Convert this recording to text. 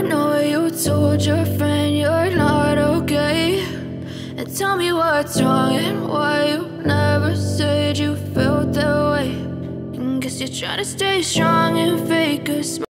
know you told your friend you're not okay, and tell me what's wrong and why you never said you felt that way. And guess you're trying to stay strong and fake a smile.